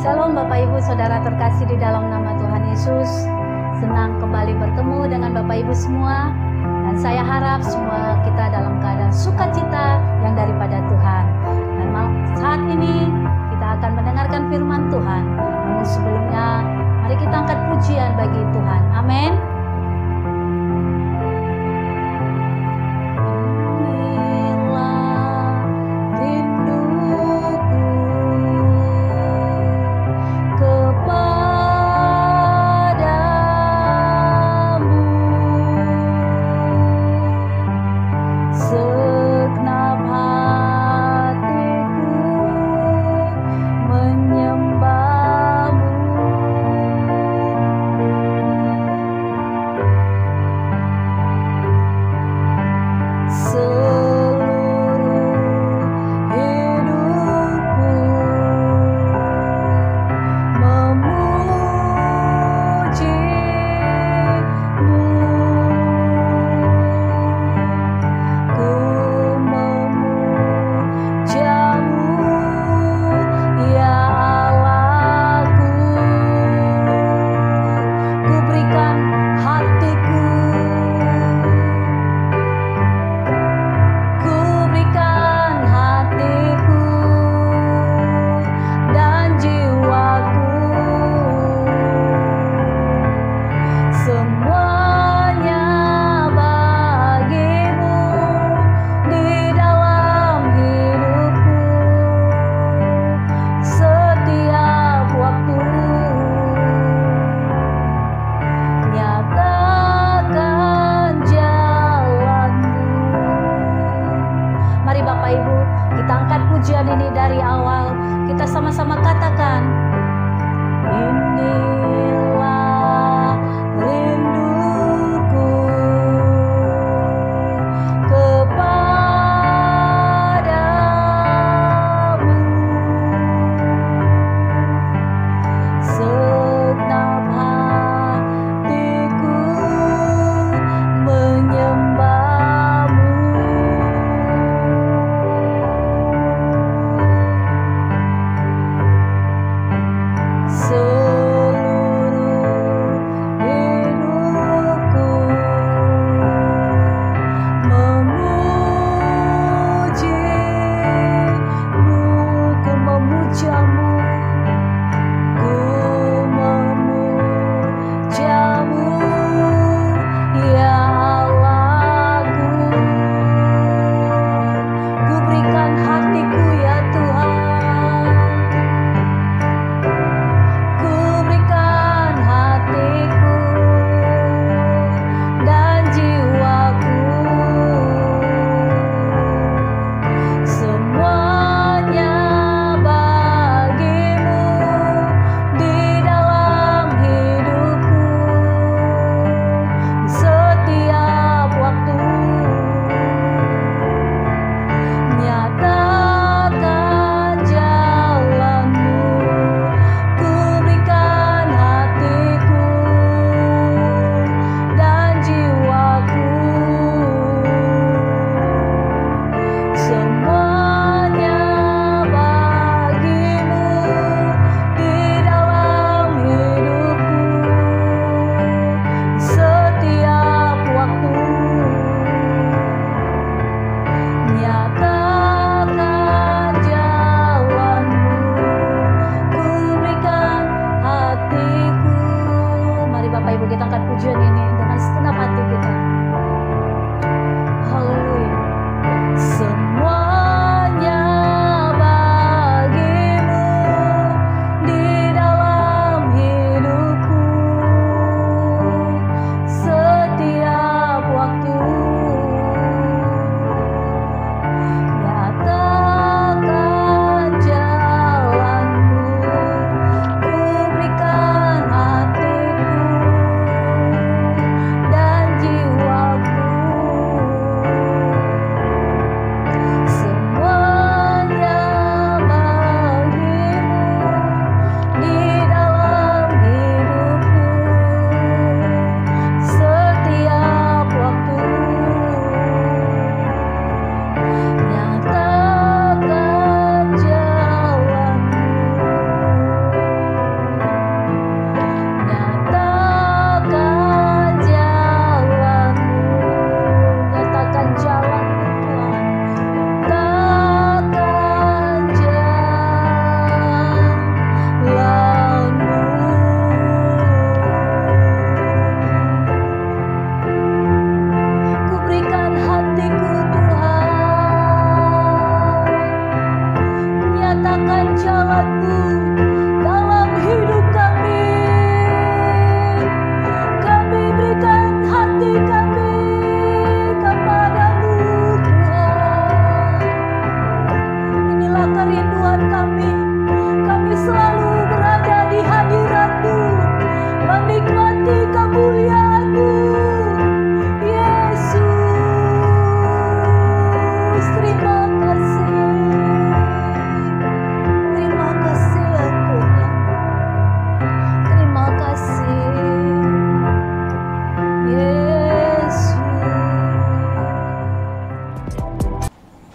Shalom Bapak Ibu Saudara terkasih di dalam nama Tuhan Yesus. Senang kembali bertemu dengan Bapak Ibu semua. Dan saya harap semua kita dalam keadaan sukacita yang daripada Tuhan. Dan saat ini kita akan mendengarkan firman Tuhan. Namun sebelumnya mari kita angkat pujian bagi Tuhan. Amin.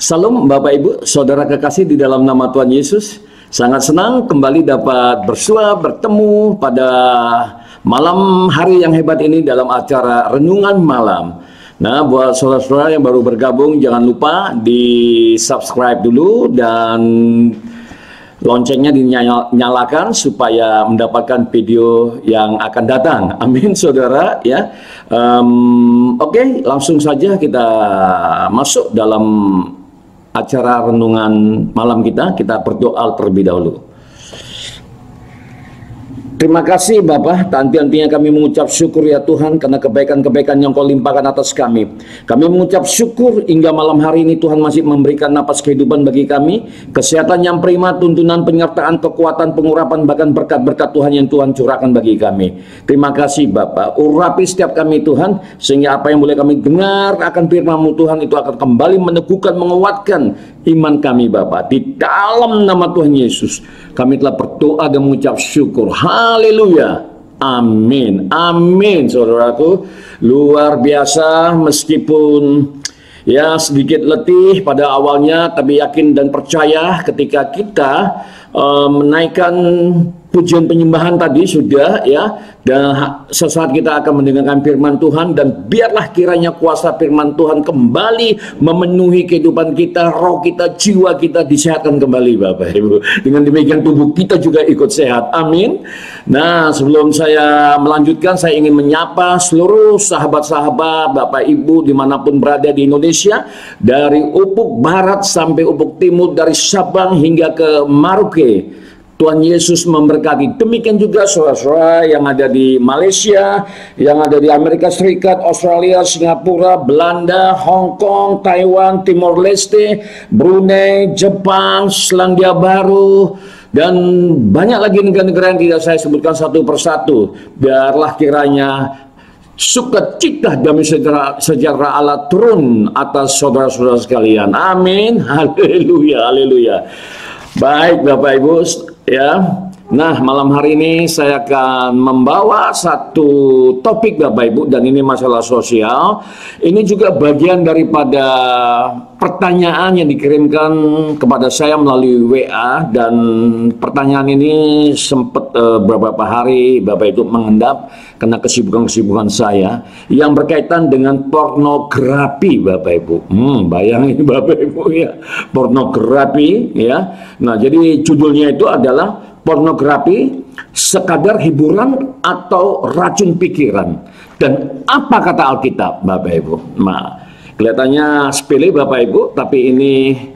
Salam Bapak Ibu, Saudara kekasih di dalam nama Tuhan Yesus. Sangat senang kembali dapat bersua bertemu pada malam hari yang hebat ini dalam acara Renungan Malam. Nah, buat saudara-saudara yang baru bergabung, jangan lupa di subscribe dulu dan loncengnya dinyalakan supaya mendapatkan video yang akan datang. Amin, saudara ya. Oke, langsung saja kita masuk dalam acara renungan malam kita. Kita berdoa terlebih dahulu. Terima kasih Bapa, tak henti-hentinya kami mengucap syukur ya Tuhan karena kebaikan-kebaikan yang Kau limpahkan atas kami. Kami mengucap syukur hingga malam hari ini Tuhan masih memberikan napas kehidupan bagi kami, kesehatan yang prima, tuntunan penyertaan, kekuatan, pengurapan, bahkan berkat-berkat Tuhan yang Tuhan curahkan bagi kami. Terima kasih Bapa, urapi setiap kami Tuhan, sehingga apa yang boleh kami dengar akan firman-Mu Tuhan itu akan kembali meneguhkan, menguatkan iman kami Bapa. Di dalam nama Tuhan Yesus kami telah berdoa dan mengucap syukur. Haleluya. Amin. Amin, saudaraku. Luar biasa, meskipun ya sedikit letih pada awalnya, tapi yakin dan percaya ketika kita menaikkan pujian penyembahan tadi sudah ya, dan sesaat kita akan mendengarkan firman Tuhan, dan biarlah kiranya kuasa firman Tuhan kembali memenuhi kehidupan kita, roh kita, jiwa kita disehatkan kembali Bapak Ibu. Dengan demikian tubuh kita juga ikut sehat. Amin. Nah, sebelum saya melanjutkan, saya ingin menyapa seluruh sahabat-sahabat Bapak Ibu dimanapun berada di Indonesia, dari ufuk barat sampai ufuk timur, dari Sabang hingga ke Maroke. Tuhan Yesus memberkati. Demikian juga saudara-saudara yang ada di Malaysia, yang ada di Amerika Serikat, Australia, Singapura, Belanda, Hong Kong, Taiwan, Timor Leste, Brunei, Jepang, Selandia Baru, dan banyak lagi negara-negara yang tidak saya sebutkan satu persatu. Biarlah kiranya sukacita damai sejahtera Allah turun atas saudara-saudara sekalian. Amin. Haleluya, haleluya. Baik Bapak Ibu ya. Nah, malam hari ini saya akan membawa satu topik Bapak Ibu, dan ini masalah sosial. Ini juga bagian daripada pertanyaan yang dikirimkan kepada saya melalui WA, dan pertanyaan ini sempat beberapa hari Bapak Ibu mengendap karena kesibukan-kesibukan saya yang berkaitan dengan pornografi Bapak Ibu. Bayangin Bapak Ibu ya, pornografi ya. Nah, jadi judulnya itu adalah pornografi, sekadar hiburan atau racun pikiran. Dan apa kata Alkitab Bapak Ibu? Nah, kelihatannya sepele Bapak Ibu, tapi ini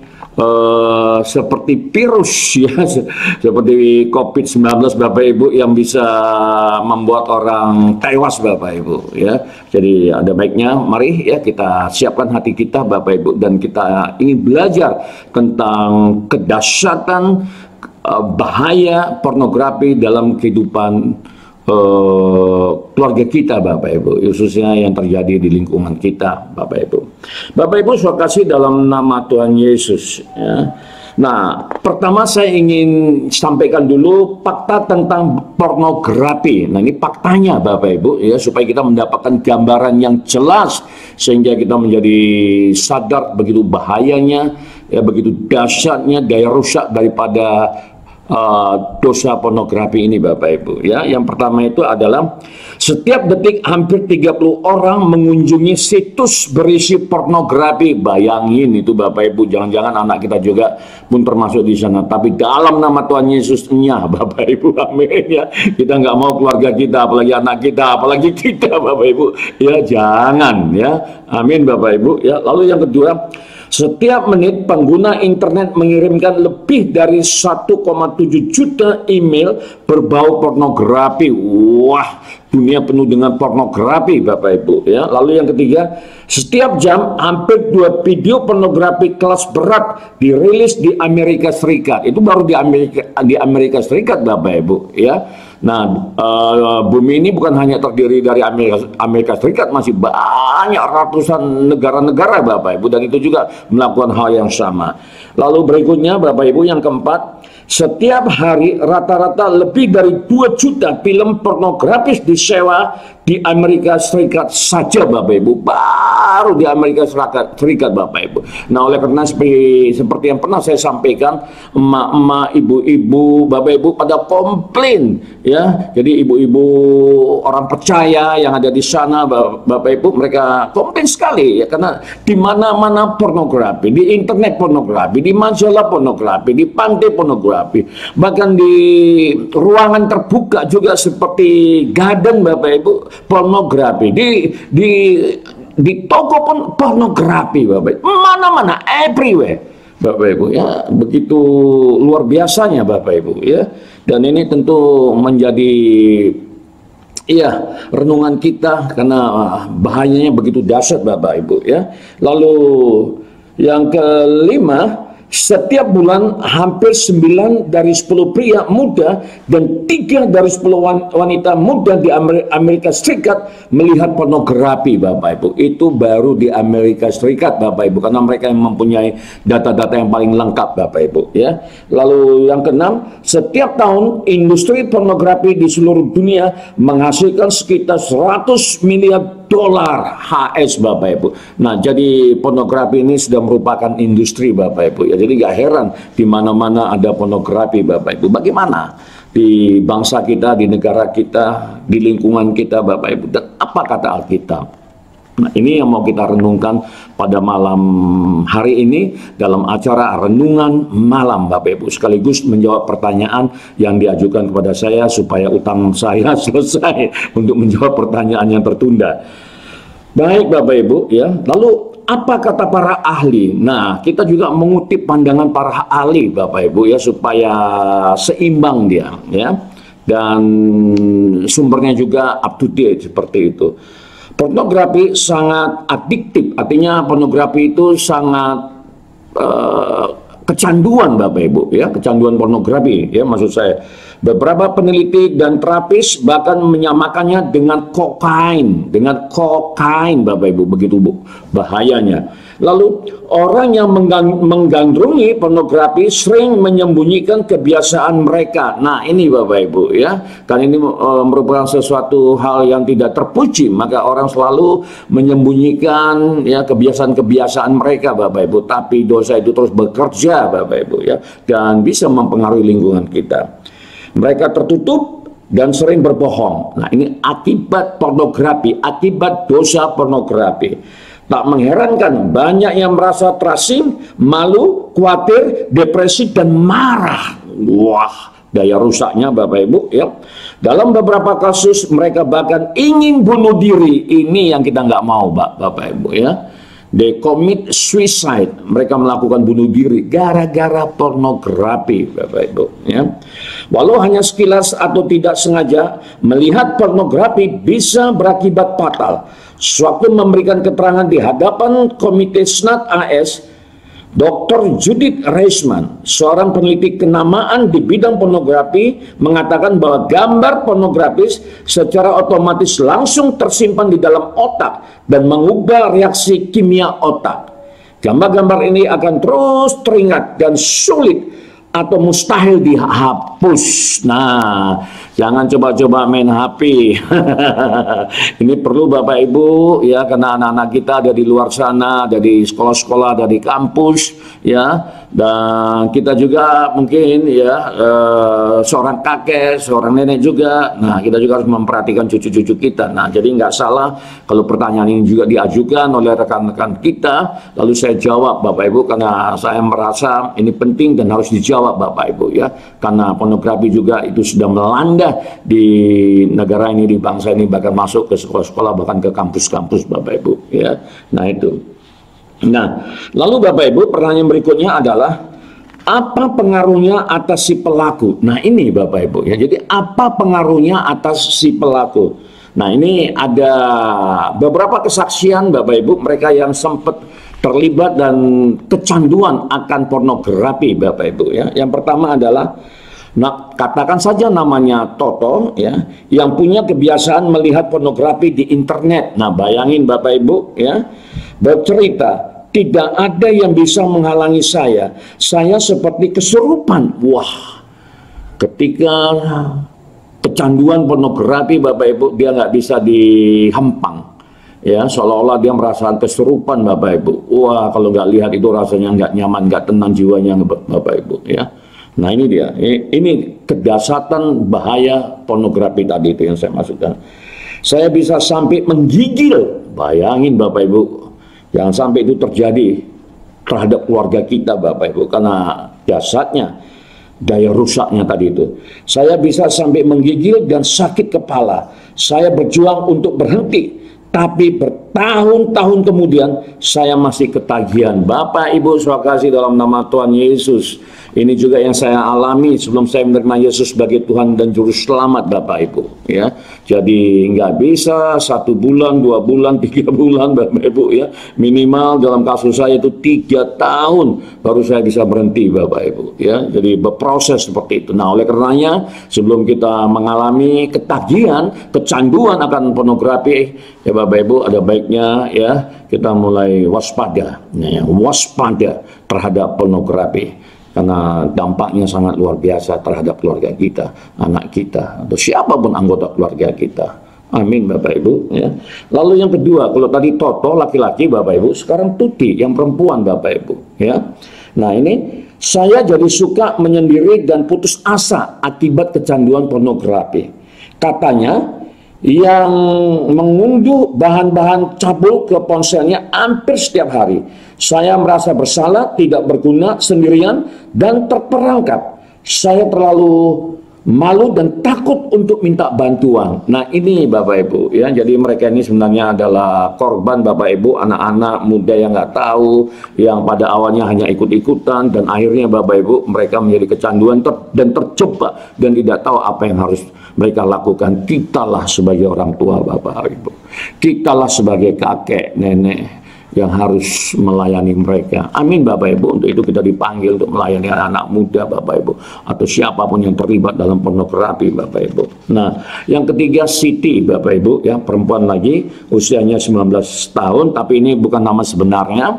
seperti virus ya, seperti COVID-19 Bapak Ibu, yang bisa membuat orang tewas Bapak Ibu ya. Jadi ada baiknya mari ya kita siapkan hati kita Bapak Ibu, dan kita ingin belajar tentang kedahsyatan bahaya pornografi dalam kehidupan keluarga kita Bapak Ibu, khususnya yang terjadi di lingkungan kita Bapak Ibu. Bapak Ibu saya kasih dalam nama Tuhan Yesus ya. Nah, pertama saya ingin sampaikan dulu fakta tentang pornografi. Nah, ini faktanya Bapak Ibu ya, supaya kita mendapatkan gambaran yang jelas sehingga kita menjadi sadar begitu bahayanya ya, begitu dahsyatnya daya rusak daripada dosa pornografi ini Bapak Ibu ya. Yang pertama itu adalah setiap detik hampir 30 orang mengunjungi situs berisi pornografi. Bayangin itu Bapak Ibu, jangan-jangan anak kita juga pun termasuk di sana. Tapi dalam nama Tuhan Yesusnya Bapak Ibu, amin ya. Kita nggak mau keluarga kita, apalagi anak kita, apalagi kita Bapak Ibu ya, jangan ya. Amin Bapak Ibu ya. Lalu yang kedua, setiap menit pengguna internet mengirimkan lebih dari 1,7 juta email berbau pornografi. Wah, dunia penuh dengan pornografi Bapak Ibu ya. Lalu yang ketiga, setiap jam hampir 2 video pornografi kelas berat dirilis di Amerika Serikat. Itu baru di Amerika Serikat Bapak Ibu ya. Nah, bumi ini bukan hanya terdiri dari Amerika Serikat, masih banyak ratusan negara-negara Bapak Ibu, dan itu juga melakukan hal yang sama. Lalu berikutnya Bapak Ibu, yang keempat, setiap hari rata-rata lebih dari 2 juta film pornografis disewa di Amerika Serikat saja Bapak Ibu, baru di Amerika Serikat Bapak Ibu. Nah, oleh karena seperti yang pernah saya sampaikan, emak-emak, ibu-ibu, Bapak Ibu pada komplain ya. Jadi ibu-ibu orang percaya yang ada di sana Bapak Ibu, mereka komplain sekali ya, karena di mana-mana pornografi, di internet pornografi, di majalah pornografi, di pantai pornografi, bahkan di ruangan terbuka juga seperti garden Bapak Ibu, pornografi, di toko pun pornografi Bapak Ibu, mana-mana, everywhere Bapak Ibu ya, begitu luar biasanya Bapak Ibu ya. Dan ini tentu menjadi renungan kita, karena bahayanya begitu dahsyat Bapak Ibu ya. Lalu yang kelima, setiap bulan hampir 9 dari 10 pria muda dan 3 dari 10 wanita muda di Amerika Serikat melihat pornografi Bapak Ibu. Itu baru di Amerika Serikat Bapak Ibu, karena mereka yang mempunyai data-data yang paling lengkap Bapak Ibu ya. Lalu yang keenam, setiap tahun industri pornografi di seluruh dunia menghasilkan sekitar 100 miliar dolar HS Bapak Ibu. Nah, jadi pornografi ini sudah merupakan industri Bapak Ibu ya. Jadi gak heran di mana-mana ada pornografi Bapak Ibu. Bagaimana di bangsa kita, di negara kita, di lingkungan kita Bapak Ibu, dan apa kata Alkitab? Nah, ini yang mau kita renungkan pada malam hari ini dalam acara Renungan Malam Bapak Ibu, sekaligus menjawab pertanyaan yang diajukan kepada saya supaya utang saya selesai untuk menjawab pertanyaan yang tertunda. Baik Bapak Ibu ya, lalu apa kata para ahli? Nah, kita juga mengutip pandangan para ahli Bapak Ibu ya, supaya seimbang dia ya, dan sumbernya juga up to date seperti itu. Pornografi sangat adiktif, artinya pornografi itu sangat kecanduan Bapak Ibu ya, kecanduan pornografi ya, maksud saya. Beberapa peneliti dan terapis bahkan menyamakannya dengan kokain Bapak Ibu, begitu bahayanya. Lalu orang yang menggandrungi pornografi sering menyembunyikan kebiasaan mereka. Nah, ini Bapak Ibu ya, kan ini merupakan sesuatu hal yang tidak terpuji, maka orang selalu menyembunyikan ya kebiasaan-kebiasaan mereka Bapak Ibu, tapi dosa itu terus bekerja Bapak Ibu ya, dan bisa mempengaruhi lingkungan kita. Mereka tertutup dan sering berbohong. Nah, ini akibat pornografi, akibat dosa pornografi. Tak mengherankan banyak yang merasa terasing, malu, khawatir, depresi, dan marah. Wah, daya rusaknya Bapak Ibu ya. Dalam beberapa kasus mereka bahkan ingin bunuh diri. Ini yang kita nggak mau Bapak Ibu ya. They commit suicide, mereka melakukan bunuh diri gara-gara pornografi Bapak Ibu ya. Walau hanya sekilas atau tidak sengaja, melihat pornografi bisa berakibat fatal. Sewaktu memberikan keterangan di hadapan Komite Senat AS, Dr. Judith Reisman, seorang peneliti kenamaan di bidang pornografi, mengatakan bahwa gambar pornografis secara otomatis langsung tersimpan di dalam otak dan mengubah reaksi kimia otak. Gambar-gambar ini akan terus teringat dan sulit atau mustahil dihapus. Nah, jangan coba-coba main HP. Ini perlu Bapak Ibu ya, karena anak-anak kita ada di luar sana, ada di sekolah-sekolah, ada di kampus ya, dan kita juga mungkin ya seorang kakek, seorang nenek juga. Nah, kita juga harus memperhatikan cucu-cucu kita. Nah, jadi nggak salah kalau pertanyaan ini juga diajukan oleh rekan-rekan kita, lalu saya jawab Bapak Ibu, karena saya merasa ini penting dan harus dijawab Bapak Ibu ya, karena pornografi juga itu sudah melanda di negara ini, di bangsa ini, bahkan masuk ke sekolah-sekolah, bahkan ke kampus-kampus Bapak Ibu ya. Nah, itu. Nah, lalu Bapak Ibu, pertanyaan berikutnya adalah apa pengaruhnya atas si pelaku? Nah, ini Bapak Ibu ya. Jadi apa pengaruhnya atas si pelaku? Nah, ini ada beberapa kesaksian Bapak Ibu, mereka yang sempat terlibat dan kecanduan akan pornografi Bapak Ibu ya. Yang pertama adalah, nah, katakan saja namanya Toto ya, yang punya kebiasaan melihat pornografi di internet. Nah, bayangin Bapak Ibu ya, bercerita, tidak ada yang bisa menghalangi saya seperti kesurupan. Wah, ketika kecanduan pornografi Bapak Ibu, dia nggak bisa dihempang. Ya, seolah-olah dia merasakan kesurupan Bapak Ibu. Wah, kalau nggak lihat itu rasanya nggak nyaman, nggak tenang jiwanya Bapak Ibu. Ya, nah ini dia. Ini kedahsyatan bahaya pornografi tadi itu yang saya maksudkan. Saya bisa sampai menggigil. Bayangin Bapak Ibu, jangan sampai itu terjadi terhadap keluarga kita Bapak Ibu, karena dahsyatnya daya rusaknya tadi itu. Saya bisa sampai menggigil dan sakit kepala. Saya berjuang untuk berhenti, tapi bertahun-tahun kemudian saya masih ketagihan. Bapak Ibu saudara kasih dalam nama Tuhan Yesus, ini juga yang saya alami sebelum saya menerima Yesus sebagai Tuhan dan Juru Selamat Bapak Ibu. Ya, jadi nggak bisa 1 bulan, 2 bulan, 3 bulan Bapak Ibu ya. Minimal dalam kasus saya itu 3 tahun baru saya bisa berhenti Bapak Ibu ya. Jadi berproses seperti itu. Nah, oleh karenanya sebelum kita mengalami ketagihan, kecanduan akan pornografi ya Bapak Ibu, ada baiknya ya kita mulai waspada, ya, waspada terhadap pornografi, karena dampaknya sangat luar biasa terhadap keluarga kita, anak kita, atau siapapun anggota keluarga kita. Amin Bapak Ibu ya. Lalu yang kedua, kalau tadi Toto laki-laki Bapak Ibu, sekarang Tuti yang perempuan Bapak Ibu ya. Nah ini saya jadi suka menyendiri dan putus asa akibat kecanduan pornografi. Katanya yang mengunduh bahan-bahan cabul ke ponselnya hampir setiap hari. Saya merasa bersalah, tidak berguna, sendirian, dan terperangkap. Saya terlalu malu dan takut untuk minta bantuan. Nah ini Bapak Ibu ya, jadi mereka ini sebenarnya adalah korban Bapak Ibu, anak-anak muda yang nggak tahu, yang pada awalnya hanya ikut-ikutan, dan akhirnya Bapak Ibu mereka menjadi kecanduan dan terjebak dan tidak tahu apa yang harus mereka lakukan. Kitalah sebagai orang tua Bapak Ibu, kitalah sebagai kakek nenek yang harus melayani mereka. Amin Bapak Ibu. Untuk itu kita dipanggil untuk melayani anak-anak muda Bapak Ibu, atau siapapun yang terlibat dalam pornografi Bapak Ibu. Nah yang ketiga Siti Bapak Ibu ya, perempuan lagi, usianya 19 tahun, tapi ini bukan nama sebenarnya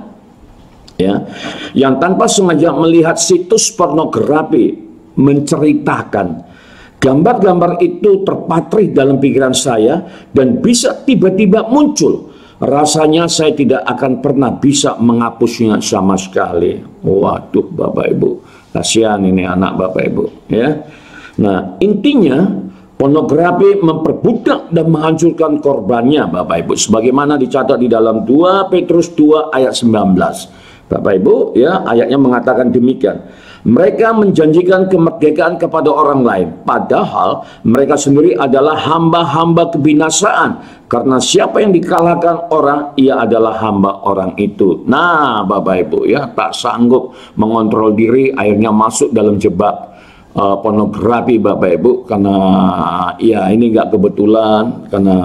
ya, yang tanpa sengaja melihat situs pornografi menceritakan. Gambar-gambar itu terpatri dalam pikiran saya dan bisa tiba-tiba muncul. Rasanya saya tidak akan pernah bisa menghapusnya sama sekali. Waduh Bapak Ibu, kasihan ini anak Bapak Ibu ya. Nah intinya pornografi memperbudak dan menghancurkan korbannya Bapak Ibu, sebagaimana dicatat di dalam 2 Petrus 2 ayat 19 Bapak Ibu ya. Ayatnya mengatakan demikian: mereka menjanjikan kemerdekaan kepada orang lain, padahal mereka sendiri adalah hamba-hamba kebinasaan. Karena siapa yang dikalahkan orang, ia adalah hamba orang itu. Nah Bapak Ibu ya, tak sanggup mengontrol diri, akhirnya masuk dalam jebak pornografi Bapak Ibu. Karena ya ini nggak kebetulan, karena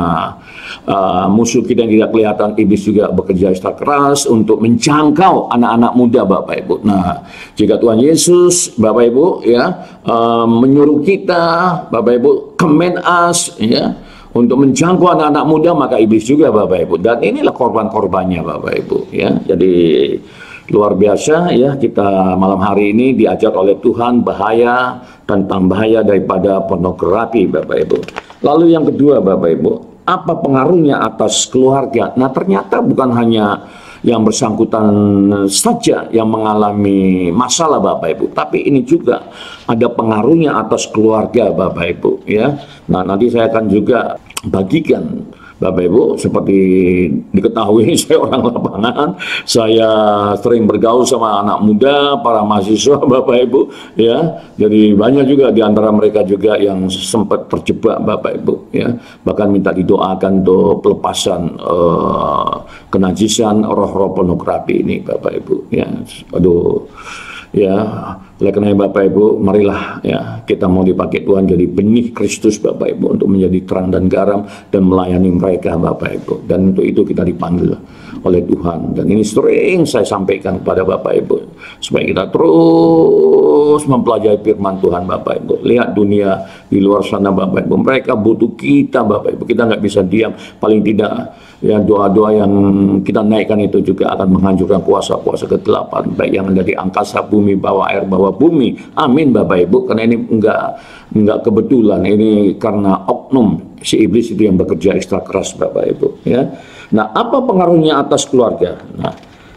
musuh kita yang tidak kelihatan, iblis juga bekerja ekstra keras untuk menjangkau anak-anak muda Bapak Ibu. Nah jika Tuhan Yesus Bapak Ibu ya menyuruh kita Bapak Ibu, command us ya, untuk menjangkau anak-anak muda, maka iblis juga Bapak Ibu, dan inilah korban-korbannya Bapak Ibu ya. Jadi luar biasa ya, kita malam hari ini diajar oleh Tuhan bahaya, tentang bahaya daripada pornografi Bapak Ibu. Lalu yang kedua Bapak Ibu, apa pengaruhnya atas keluarga? Nah ternyata bukan hanya yang bersangkutan saja yang mengalami masalah Bapak Ibu, tapi ini juga ada pengaruhnya atas keluarga Bapak Ibu ya. Nah nanti saya akan juga bagikan Bapak Ibu, seperti diketahui saya orang lapangan, saya sering bergaul sama anak muda, para mahasiswa Bapak Ibu ya. Jadi banyak juga di antara mereka juga yang sempat terjebak Bapak Ibu ya, bahkan minta didoakan untuk pelepasan kenajisan roh-roh pornografi ini Bapak Ibu ya. Aduh ya, oleh karena Bapak Ibu, marilah ya kita mau dipakai Tuhan jadi benih Kristus Bapak Ibu, untuk menjadi terang dan garam dan melayani mereka Bapak Ibu. Dan untuk itu kita dipanggil oleh Tuhan. Dan ini sering saya sampaikan kepada Bapak Ibu, supaya kita terus mempelajari firman Tuhan Bapak Ibu. Lihat dunia di luar sana Bapak Ibu, mereka butuh kita Bapak Ibu. Kita nggak bisa diam, paling tidak ya doa-doa yang kita naikkan itu juga akan menghancurkan kuasa-kuasa kegelapan, baik yang ada di angkasa, bumi, bawah air, bawah bumi. Amin Bapak Ibu, karena ini enggak kebetulan, ini karena oknum si iblis itu yang bekerja ekstra keras Bapak Ibu ya. Nah, apa pengaruhnya atas keluarga? Nah,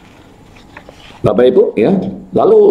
Bapak Ibu ya, lalu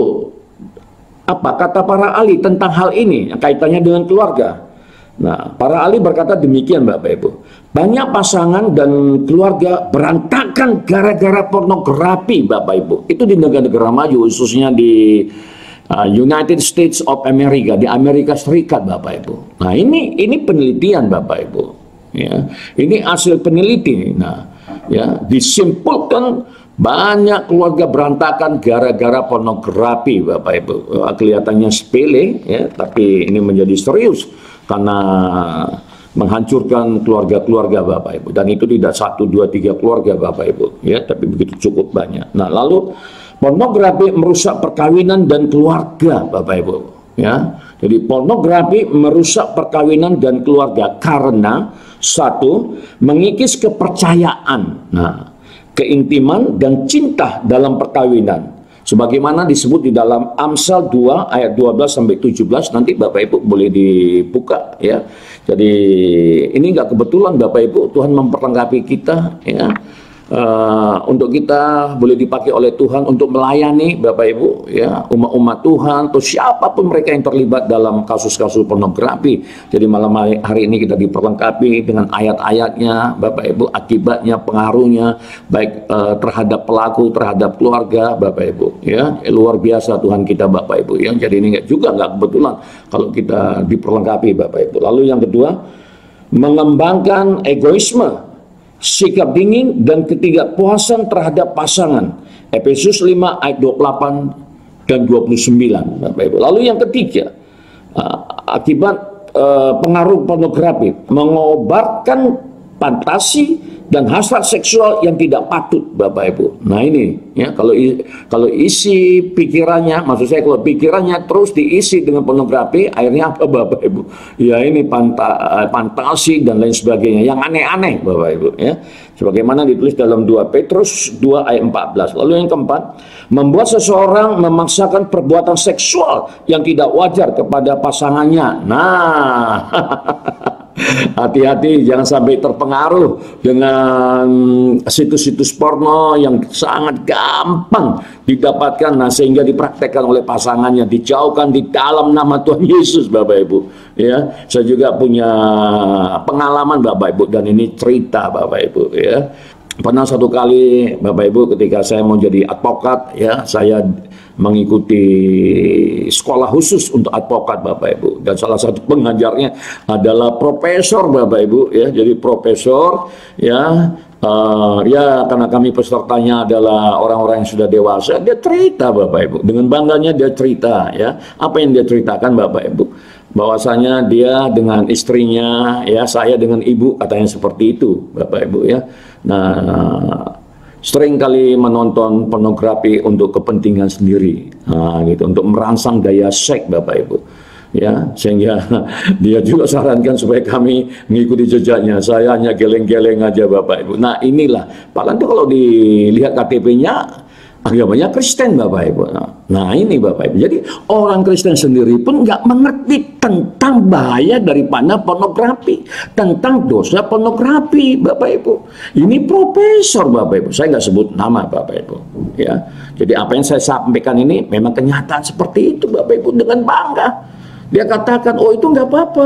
apa kata para ahli tentang hal ini kaitannya dengan keluarga? Nah, para ahli berkata demikian Bapak Ibu. Banyak pasangan dan keluarga berantakan gara-gara pornografi Bapak Ibu. Itu di negara-negara maju, khususnya di United States of America, di Amerika Serikat Bapak Ibu. Nah, ini penelitian Bapak Ibu. Ya, ini hasil peneliti. Nah, ya, disimpulkan banyak keluarga berantakan gara-gara pornografi Bapak Ibu. Kelihatannya sepele ya, tapi ini menjadi serius karena menghancurkan keluarga-keluarga Bapak Ibu. Dan itu tidak 1, 2, 3 keluarga Bapak Ibu ya, tapi begitu cukup banyak. Nah, lalu pornografi merusak perkawinan dan keluarga Bapak Ibu ya. Jadi pornografi merusak perkawinan dan keluarga karena satu, mengikis kepercayaan, nah, keintiman dan cinta dalam perkawinan. Sebagaimana disebut di dalam Amsal 2 ayat 12 sampai 17, nanti Bapak Ibu boleh dibuka ya. Jadi ini nggak kebetulan Bapak Ibu, Tuhan memperlengkapi kita ya. Untuk kita boleh dipakai oleh Tuhan untuk melayani Bapak Ibu ya, umat-umat Tuhan atau siapapun mereka yang terlibat dalam kasus-kasus pornografi. Jadi malam hari ini kita diperlengkapi dengan ayat-ayatnya Bapak Ibu, akibatnya, pengaruhnya baik terhadap pelaku, terhadap keluarga Bapak Ibu ya. Luar biasa Tuhan kita Bapak Ibu ya. Jadi ini juga nggak kebetulan kalau kita diperlengkapi Bapak Ibu. Lalu yang kedua, mengembangkan egoisme, sikap dingin dan ketidakpuasan terhadap pasangan. Efesus 5 ayat 28 dan 29 Bapak Ibu. Lalu yang ketiga, akibat pengaruh pornografi, mengobarkan fantasi dan hasrat seksual yang tidak patut Bapak Ibu. Nah ini ya, kalau isi pikirannya, maksud saya kalau pikirannya terus diisi dengan pornografi, akhirnya apa Bapak Ibu? Ya ini fantasi dan lain sebagainya yang aneh-aneh Bapak Ibu ya. Sebagaimana ditulis dalam 2 Petrus 2 ayat 14. Lalu yang keempat, membuat seseorang memaksakan perbuatan seksual yang tidak wajar kepada pasangannya. Nah, hati-hati jangan sampai terpengaruh dengan situs-situs porno yang sangat gampang didapatkan, nah sehingga dipraktekkan oleh pasangannya, dijauhkan di dalam nama Tuhan Yesus Bapak Ibu ya. Saya juga punya pengalaman Bapak Ibu, dan ini cerita Bapak Ibu ya. Pernah satu kali Bapak Ibu ketika saya mau jadi advokat ya, saya mengikuti sekolah khusus untuk advokat Bapak Ibu, dan salah satu pengajarnya adalah profesor Bapak Ibu ya. Jadi profesor ya, ya karena kami pesertanya adalah orang-orang yang sudah dewasa, dia cerita Bapak Ibu, dengan bangganya dia cerita ya. Apa yang dia ceritakan Bapak Ibu? Bahwasanya dia dengan istrinya ya, saya dengan ibu, katanya seperti itu Bapak Ibu ya. Nah, sering kali menonton pornografi untuk kepentingan sendiri, nah, gitu, untuk merangsang daya seks Bapak Ibu ya, sehingga dia juga sarankan supaya kami mengikuti jejaknya. Saya hanya geleng-geleng aja Bapak Ibu. Nah inilah, padahal kalau dilihat KTP-nya agamanya Kristen Bapak Ibu. Nah ini Bapak Ibu, jadi orang Kristen sendiri pun nggak mengerti tentang bahaya daripada pornografi, tentang dosa pornografi Bapak Ibu. Ini profesor Bapak Ibu, saya nggak sebut nama Bapak Ibu ya. Jadi apa yang saya sampaikan ini memang kenyataan seperti itu Bapak Ibu, dengan bangga. Dia katakan, oh itu nggak apa-apa.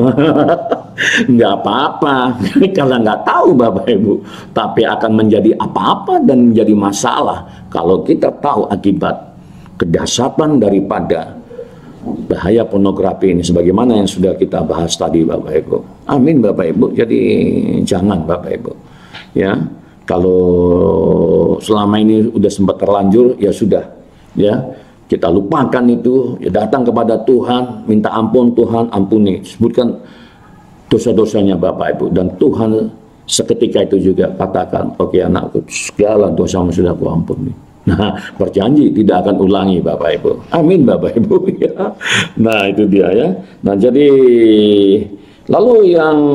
Nggak apa-apa kalau nggak tahu Bapak Ibu, tapi akan menjadi apa-apa dan menjadi masalah kalau kita tahu akibat kedahsyatan daripada bahaya pornografi ini, sebagaimana yang sudah kita bahas tadi Bapak Ibu. Amin Bapak Ibu. Jadi jangan Bapak Ibu ya, kalau selama ini udah sempat terlanjur ya sudah ya, kita lupakan itu ya, datang kepada Tuhan, minta ampun, Tuhan ampuni, sebutkan dosa-dosanya Bapak Ibu, dan Tuhan seketika itu juga katakan, oke anakku, segala dosamu sudah kuampuni. Nah, berjanji tidak akan ulangi Bapak Ibu. Amin Bapak Ibu ya. Nah, itu dia ya. Nah, jadi lalu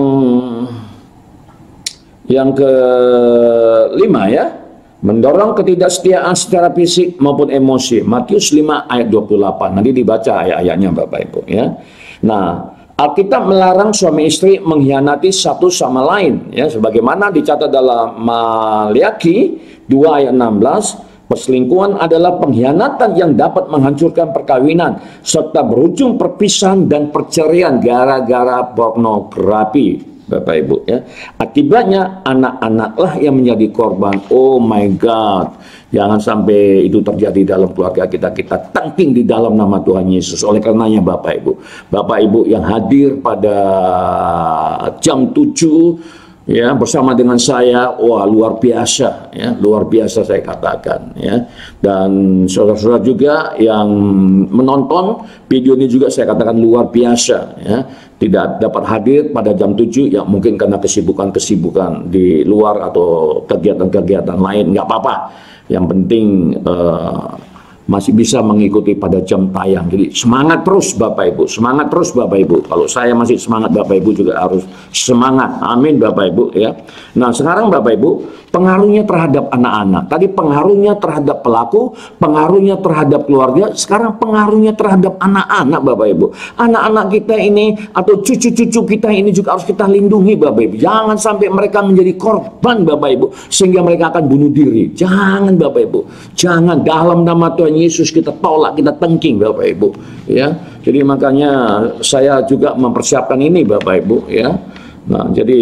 yang kelima ya, mendorong ketidaksetiaan secara fisik maupun emosi. Matius 5 ayat 28. Nanti dibaca ayat-ayatnya Bapak Ibu ya. Nah, Alkitab melarang suami istri mengkhianati satu sama lain ya, sebagaimana dicatat dalam Maliaki 2 ayat 16. Perselingkuhan adalah pengkhianatan yang dapat menghancurkan perkawinan serta berujung perpisahan dan perceraian gara-gara pornografi, Bapak Ibu ya. Akibatnya anak-anaklah yang menjadi korban. Oh my God, jangan sampai itu terjadi dalam keluarga kita. Kita tangking di dalam nama Tuhan Yesus. Oleh karenanya Bapak Ibu yang hadir pada jam 7 ya bersama dengan saya, wah luar biasa ya, luar biasa saya katakan ya. Dan saudara-saudara juga yang menonton video ini juga saya katakan luar biasa ya. Tidak dapat hadir pada jam 7 ya, mungkin karena kesibukan di luar atau kegiatan-kegiatan lain, nggak apa-apa. Yang penting masih bisa mengikuti pada jam tayang. Jadi semangat terus Bapak Ibu, semangat terus Bapak Ibu. Kalau saya masih semangat, Bapak Ibu juga harus semangat. Amin Bapak Ibu ya. Nah, sekarang Bapak Ibu, pengaruhnya terhadap anak-anak. Tadi pengaruhnya terhadap pelaku, pengaruhnya terhadap keluarga, sekarang pengaruhnya terhadap anak-anak Bapak Ibu. Anak-anak kita ini atau cucu-cucu kita ini juga harus kita lindungi Bapak Ibu. Jangan sampai mereka menjadi korban Bapak Ibu sehingga mereka akan bunuh diri. Jangan Bapak Ibu. Jangan, dalam nama Tuhan Yesus kita tolak, kita tengking Bapak Ibu ya. Jadi makanya saya juga mempersiapkan ini Bapak Ibu ya. Nah, jadi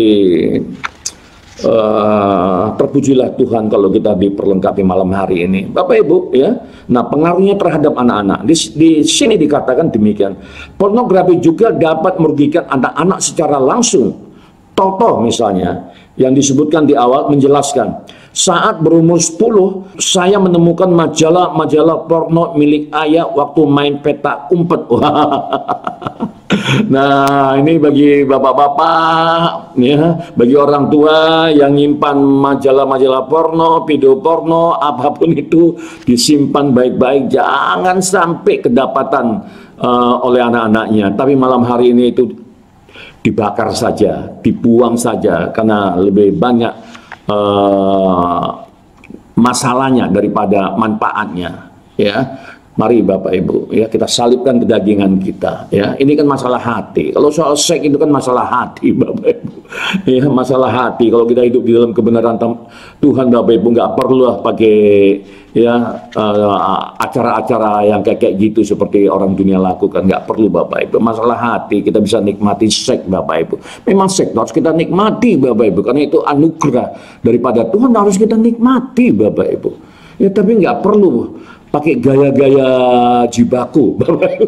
terpujilah Tuhan kalau kita diperlengkapi malam hari ini Bapak Ibu ya. Nah, pengaruhnya terhadap anak-anak di sini dikatakan demikian. Pornografi juga dapat merugikan anak-anak secara langsung. Contoh misalnya yang disebutkan di awal menjelaskan, saat berumur 10 saya menemukan majalah porno milik ayah waktu main petak umpet. Nah, ini bagi bapak-bapak ya, bagi orang tua yang nyimpan majalah-majalah porno, video porno, apapun itu disimpan baik-baik, jangan sampai kedapatan oleh anak-anaknya. Tapi malam hari ini itu dibakar saja, dibuang saja, karena lebih banyak masalahnya daripada manfaatnya ya. Mari Bapak Ibu ya, kita salibkan kedagingan kita ya. Ini kan masalah hati. Kalau soal seks itu kan masalah hati Bapak Ibu ya, masalah hati. Kalau kita hidup di dalam kebenaran Tuhan Bapak Ibu, nggak perlu lah pakai ya acara-acara yang kayak gitu seperti orang dunia lakukan, nggak perlu Bapak Ibu. Masalah hati, kita bisa nikmati seks Bapak Ibu. Memang seks harus kita nikmati Bapak Ibu, karena itu anugerah daripada Tuhan, harus kita nikmati Bapak Ibu ya. Tapi nggak perlu pakai gaya-gaya jibaku Bapak Ibu.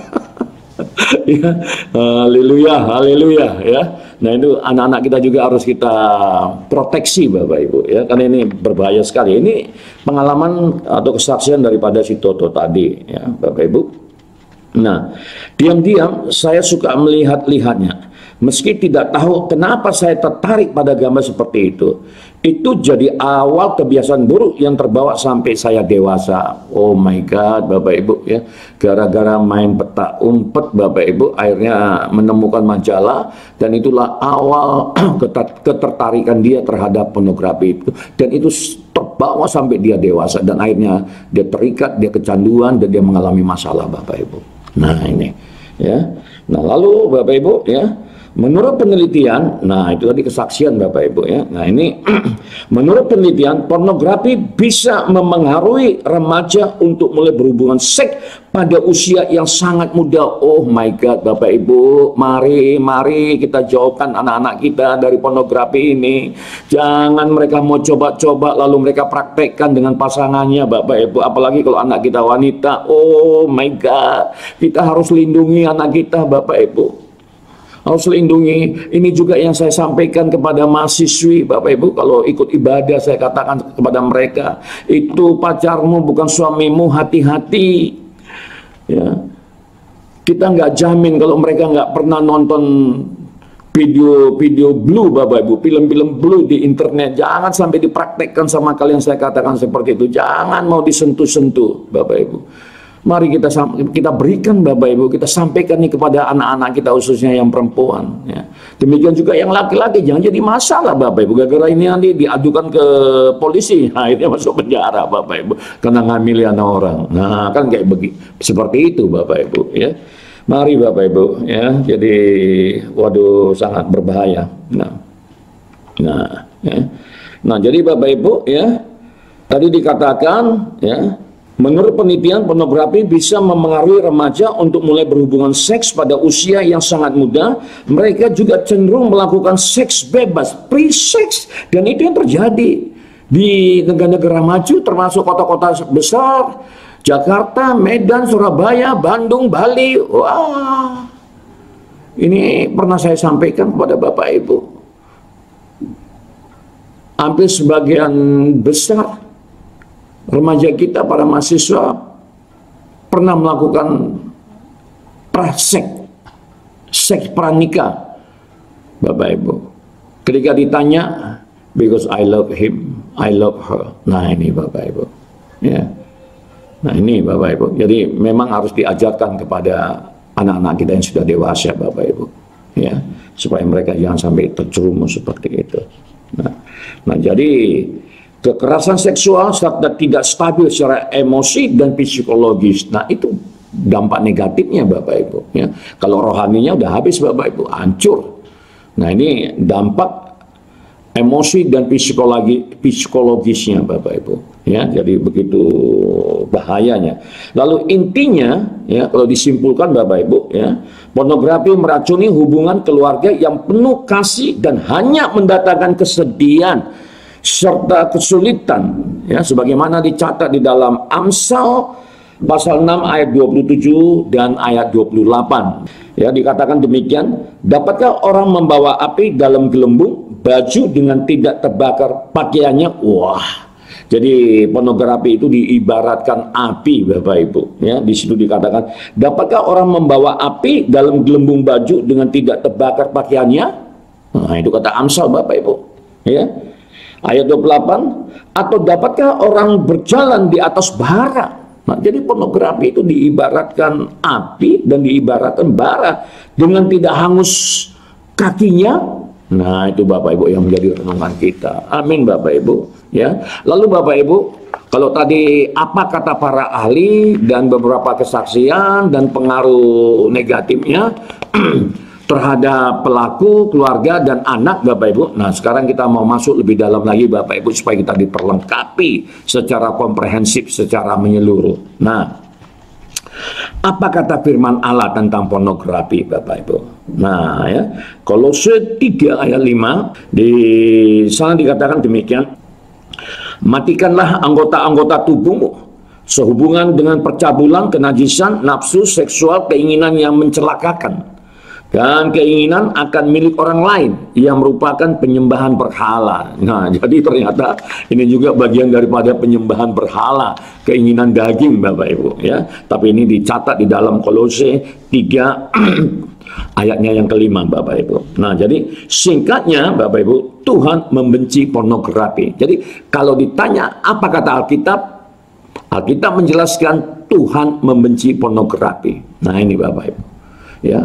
Ya, haleluya, haleluya ya. Nah, itu anak-anak kita juga harus kita proteksi Bapak Ibu ya, karena ini berbahaya sekali. Ini pengalaman atau kesaksian daripada si Toto tadi ya Bapak Ibu. Nah, diam-diam saya suka melihat-lihatnya. Meski tidak tahu kenapa saya tertarik pada gambar seperti itu. Itu jadi awal kebiasaan buruk yang terbawa sampai saya dewasa. Oh my God Bapak Ibu ya. Gara-gara main petak umpet Bapak Ibu, akhirnya menemukan majalah. Dan itulah awal ketertarikan dia terhadap pornografi itu. Dan itu terbawa sampai dia dewasa. Dan akhirnya dia terikat, dia kecanduan, dan dia mengalami masalah Bapak Ibu. Nah ini ya. Nah lalu Bapak Ibu ya, menurut penelitian, nah itu tadi kesaksian Bapak Ibu ya. Nah ini menurut penelitian, pornografi bisa memengaruhi remaja untuk mulai berhubungan seks pada usia yang sangat muda. Oh my God Bapak Ibu, mari kita jauhkan anak-anak kita dari pornografi ini. Jangan mereka mau coba-coba lalu mereka praktekkan dengan pasangannya Bapak Ibu. Apalagi kalau anak kita wanita. Oh my God, kita harus lindungi anak kita Bapak Ibu, harus lindungi. Ini juga yang saya sampaikan kepada mahasiswi Bapak Ibu, kalau ikut ibadah saya katakan kepada mereka, itu pacarmu bukan suamimu, hati-hati ya. Kita nggak jamin kalau mereka nggak pernah nonton video blue Bapak Ibu, film-film blue di internet, jangan sampai dipraktekkan sama kalian. Saya katakan seperti itu, jangan mau disentuh-sentuh Bapak Ibu. Mari kita berikan Bapak Ibu, kita sampaikan nih kepada anak-anak kita, khususnya yang perempuan ya. Demikian juga yang laki-laki, jangan jadi masalah Bapak Ibu, gara-gara ini nanti diadukan ke polisi, nah itu masuk penjara Bapak Ibu, karena ngambil anak orang. Nah kan kayak begitu, seperti itu Bapak Ibu ya. Mari Bapak Ibu ya, jadi waduh sangat berbahaya. Nah jadi Bapak Ibu ya, tadi dikatakan ya, menurut penelitian, pornografi bisa memengaruhi remaja untuk mulai berhubungan seks pada usia yang sangat muda. Mereka juga cenderung melakukan seks bebas, free sex, dan itu yang terjadi di negara-negara maju, termasuk kota-kota besar, Jakarta, Medan, Surabaya, Bandung, Bali. Wah, ini pernah saya sampaikan kepada Bapak Ibu. Hampir sebagian besar remaja kita, para mahasiswa, pernah melakukan seks pranikah Bapak Ibu. Ketika ditanya, because I love him, I love her. Nah ini Bapak Ibu ya. Nah ini Bapak Ibu, jadi memang harus diajarkan kepada anak-anak kita yang sudah dewasa Bapak Ibu ya, supaya mereka jangan sampai terjerumus seperti itu. Nah jadi kekerasan seksual serta tidak stabil secara emosi dan psikologis. Nah itu dampak negatifnya Bapak Ibu ya. Kalau rohaninya udah habis Bapak Ibu, hancur. Nah ini dampak emosi dan psikologisnya Bapak Ibu ya. Jadi begitu bahayanya. Lalu intinya ya, kalau disimpulkan Bapak Ibu ya, pornografi meracuni hubungan keluarga yang penuh kasih dan hanya mendatangkan kesedihan serta kesulitan ya, sebagaimana dicatat di dalam Amsal pasal 6 ayat 27 dan ayat 28 ya, dikatakan demikian, dapatkah orang membawa api dalam gelembung baju dengan tidak terbakar pakaiannya? Wah, jadi pornografi itu diibaratkan api Bapak Ibu ya. Di situ dikatakan, dapatkah orang membawa api dalam gelembung baju dengan tidak terbakar pakaiannya? Nah itu kata Amsal Bapak Ibu ya. Ayat 28, atau dapatkah orang berjalan di atas bara? Nah, jadi pornografi itu diibaratkan api dan diibaratkan bara dengan tidak hangus kakinya. Nah, itu Bapak Ibu yang menjadi renungan kita. Amin Bapak Ibu ya. Lalu Bapak Ibu, kalau tadi apa kata para ahli dan beberapa kesaksian dan pengaruh negatifnya terhadap pelaku, keluarga, dan anak Bapak Ibu. Nah sekarang kita mau masuk lebih dalam lagi Bapak Ibu, supaya kita diperlengkapi secara komprehensif, secara menyeluruh. Nah apa kata firman Allah tentang pornografi Bapak Ibu? Nah ya, Kolose 3 ayat 5 di sana dikatakan demikian, matikanlah anggota-anggota tubuhmu sehubungan dengan percabulan, kenajisan, nafsu seksual, keinginan yang mencelakakan, dan keinginan akan milik orang lain yang merupakan penyembahan berhala. Nah, jadi ternyata ini juga bagian daripada penyembahan berhala, keinginan daging Bapak Ibu ya. Tapi ini dicatat di dalam Kolose 3 ayatnya yang kelima Bapak Ibu. Nah, jadi singkatnya Bapak Ibu, Tuhan membenci pornografi. Jadi kalau ditanya apa kata Alkitab, Alkitab menjelaskan Tuhan membenci pornografi. Nah, ini Bapak Ibu ya.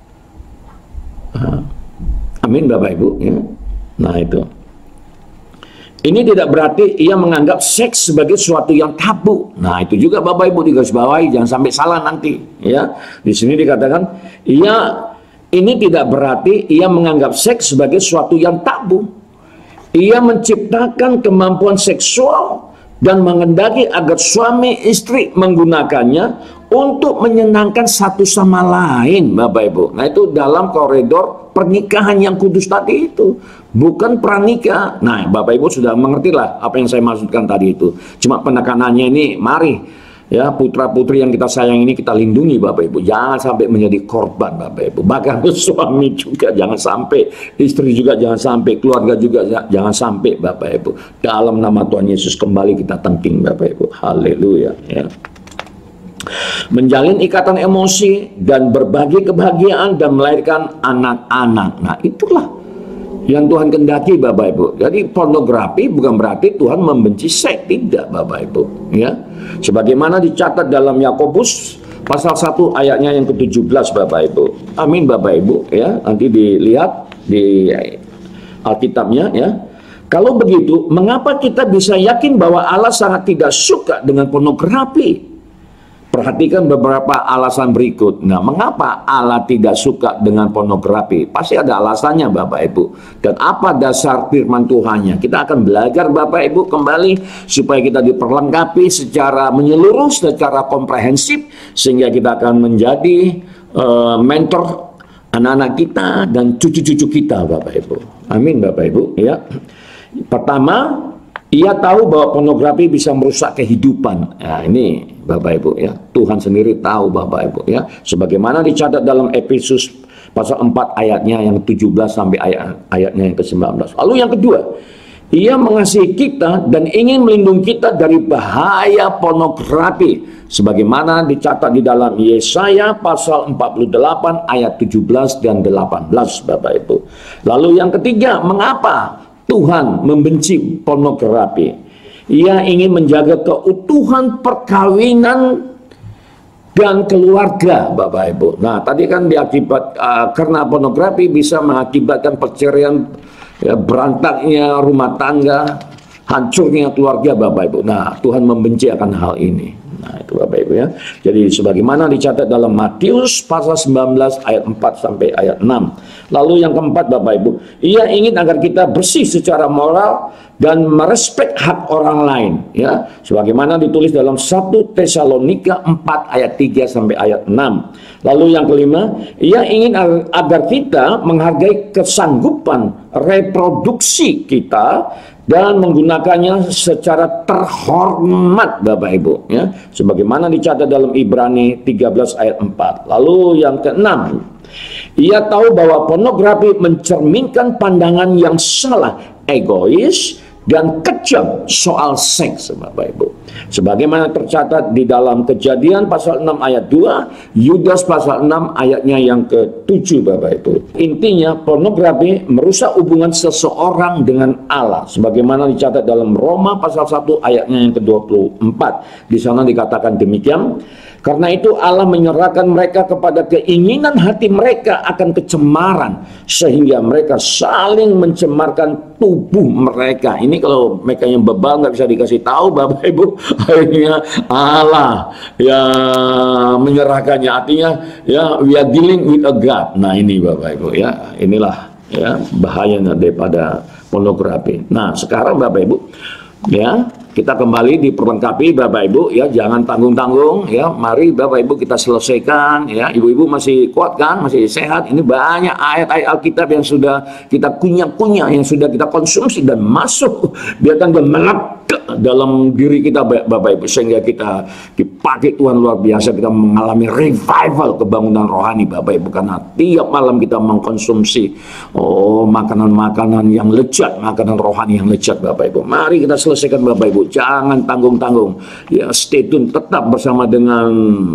Amin Bapak Ibu ya. Nah itu, ini tidak berarti ia menganggap seks sebagai sesuatu yang tabu. Nah itu juga Bapak Ibu digarisbawahi, jangan sampai salah nanti ya. Di sini dikatakan ini tidak berarti ia menganggap seks sebagai sesuatu yang tabu. Ia menciptakan kemampuan seksual dan mengendaki agar suami istri menggunakannya untuk menyenangkan satu sama lain Bapak Ibu. Nah itu dalam koridor pernikahan yang kudus tadi itu, bukan pranikah. Nah Bapak Ibu sudah mengerti lah apa yang saya maksudkan tadi itu. Cuma penekanannya ini, mari ya, putra putri yang kita sayang ini kita lindungi Bapak Ibu, jangan sampai menjadi korban Bapak Ibu. Bahkan suami juga jangan sampai, istri juga jangan sampai, keluarga juga jangan sampai Bapak Ibu. Dalam nama Tuhan Yesus kembali kita tengking Bapak Ibu. Haleluya ya. menjalin ikatan emosi dan berbagi kebahagiaan dan melahirkan anak-anak. Nah, itulah yang Tuhan kendaki, Bapak Ibu. Jadi pornografi bukan berarti Tuhan membenci seks, tidak, Bapak Ibu, ya. Sebagaimana dicatat dalam Yakobus pasal 1 ayatnya yang ke-17, Bapak Ibu. Amin, Bapak Ibu, ya. Nanti dilihat di Alkitabnya, ya. Kalau begitu, mengapa kita bisa yakin bahwa Allah sangat tidak suka dengan pornografi? Perhatikan beberapa alasan berikut. Nah, mengapa Allah tidak suka dengan pornografi? Pasti ada alasannya, Bapak Ibu. Dan apa dasar firman Tuhannya? Kita akan belajar, Bapak Ibu, kembali supaya kita diperlengkapi secara menyeluruh, secara komprehensif, sehingga kita akan menjadi mentor anak-anak kita dan cucu-cucu kita, Bapak Ibu. Amin, Bapak Ibu, ya. Pertama, ia tahu bahwa pornografi bisa merusak kehidupan. Nah, ini Bapak Ibu, ya. Tuhan sendiri tahu, Bapak Ibu, ya. Sebagaimana dicatat dalam Efesus pasal 4 ayatnya yang ke-17 sampai ayatnya yang ke-19. Lalu yang kedua, ia mengasihi kita dan ingin melindungi kita dari bahaya pornografi. Sebagaimana dicatat di dalam Yesaya pasal 48 ayat 17 dan 18, Bapak Ibu. Lalu yang ketiga, mengapa Tuhan membenci pornografi? Ia ingin menjaga keutuhan perkawinan dan keluarga, Bapak Ibu. Nah, tadi kan karena pornografi bisa mengakibatkan perceraian, ya, berantaknya rumah tangga, hancurnya keluarga, Bapak Ibu. Nah, Tuhan membenci akan hal ini. Nah, itu Bapak Ibu, ya. Jadi sebagaimana dicatat dalam Matius pasal 19 ayat 4 sampai ayat 6. Lalu yang keempat, Bapak Ibu, ia ingin agar kita bersih secara moral dan merespek hak orang lain, ya. Sebagaimana ditulis dalam 1 Tesalonika 4 ayat 3 sampai ayat 6. Lalu yang kelima, ia ingin agar kita menghargai kesanggupan reproduksi kita dan menggunakannya secara terhormat, Bapak Ibu, ya. Sebagaimana dicatat dalam Ibrani 13 ayat 4. Lalu yang keenam, ia tahu bahwa pornografi mencerminkan pandangan yang salah, egois, dan kejam soal seks, Bapak Ibu. Sebagaimana tercatat di dalam Kejadian pasal 6 ayat 2, Yudas pasal 6 ayatnya yang ke-7, Bapak Ibu. Intinya pornografi merusak hubungan seseorang dengan Allah. Sebagaimana dicatat dalam Roma pasal 1 ayatnya yang ke-24. Di sana dikatakan demikian. Karena itu Allah menyerahkan mereka kepada keinginan hati mereka akan kecemaran, sehingga mereka saling mencemarkan tubuh mereka. Ini kalau mereka yang bebal nggak bisa dikasih tahu, Bapak Ibu, akhirnya Allah yang menyerahkannya. Artinya, ya, we are dealing with a God. Nah, ini Bapak Ibu, ya, inilah, ya, bahayanya daripada pornografi. Nah, sekarang Bapak Ibu, ya, kita kembali diperlengkapi, Bapak Ibu, ya, jangan tanggung-tanggung, ya. Mari Bapak Ibu kita selesaikan, ya. Ibu-ibu masih kuat kan, masih sehat. Ini banyak ayat-ayat Alkitab yang sudah kita kunyah-kunyah, yang sudah kita konsumsi dan masuk, biarkan dia melekat dalam diri kita, Bapak Ibu, sehingga kita dipakai Tuhan luar biasa. Kita mengalami revival kebangunan rohani, Bapak Ibu, karena tiap malam kita mengkonsumsi makanan-makanan yang lezat, makanan rohani yang lezat, Bapak Ibu. Mari kita selesaikan, Bapak Ibu. Jangan tanggung-tanggung, ya, stay tune, tetap bersama dengan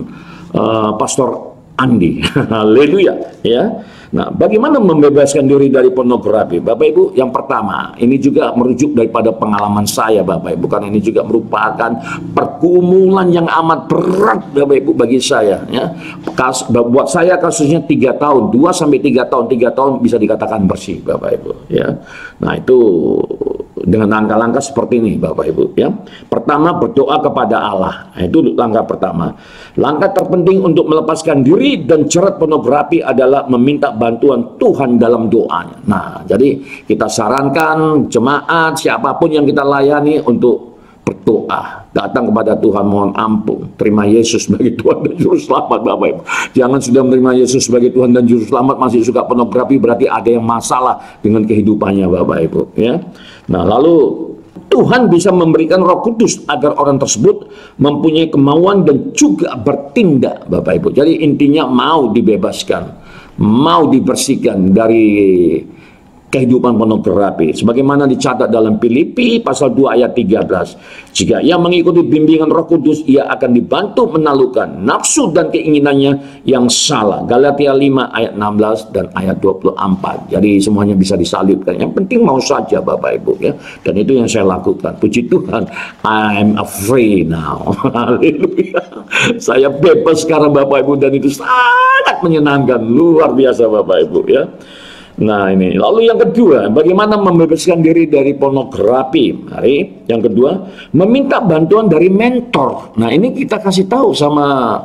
Pastor Andi. Haleluya, ya. Nah, bagaimana membebaskan diri dari pornografi, Bapak Ibu? Yang pertama, ini juga merujuk daripada pengalaman saya, Bapak Ibu, karena ini juga merupakan pergumulan yang amat berat, Bapak Ibu, bagi saya, ya. Buat saya kasusnya 3 tahun, 2 sampai 3 tahun, 3 tahun bisa dikatakan bersih, Bapak Ibu, ya. Nah, itu dengan langkah-langkah seperti ini, Bapak Ibu, ya. Pertama, berdoa kepada Allah. Nah, itu langkah pertama. Langkah terpenting untuk melepaskan diri dan jerat pornografi adalah meminta bantuan Tuhan dalam doanya. Nah, jadi kita sarankan jemaat, siapapun yang kita layani, untuk berdoa, datang kepada Tuhan, mohon ampun, terima Yesus sebagai Tuhan dan Juru Selamat, Bapak Ibu. Jangan sudah menerima Yesus sebagai Tuhan dan Juru Selamat masih suka pornografi, berarti ada yang masalah dengan kehidupannya, Bapak Ibu, ya. Nah, lalu Tuhan bisa memberikan Roh Kudus agar orang tersebut mempunyai kemauan dan juga bertindak, Bapak Ibu. Jadi intinya mau dibebaskan, mau dibersihkan dari kehidupan pornografi sebagaimana dicatat dalam Filipi pasal 2 ayat 13. Jika ia mengikuti bimbingan Roh Kudus, ia akan dibantu menaklukkan nafsu dan keinginannya yang salah. Galatia 5 ayat 16 dan ayat 24. Jadi semuanya bisa disalibkan. Yang penting mau saja Bapak Ibu ya. Dan itu yang saya lakukan. Puji Tuhan, I'm free now. Haleluya. Saya bebas sekarang Bapak Ibu, dan itu sangat menyenangkan, luar biasa Bapak Ibu ya. Nah ini, lalu yang kedua, bagaimana membebaskan diri dari pornografi? Mari, yang kedua, meminta bantuan dari mentor. Nah ini kita kasih tahu sama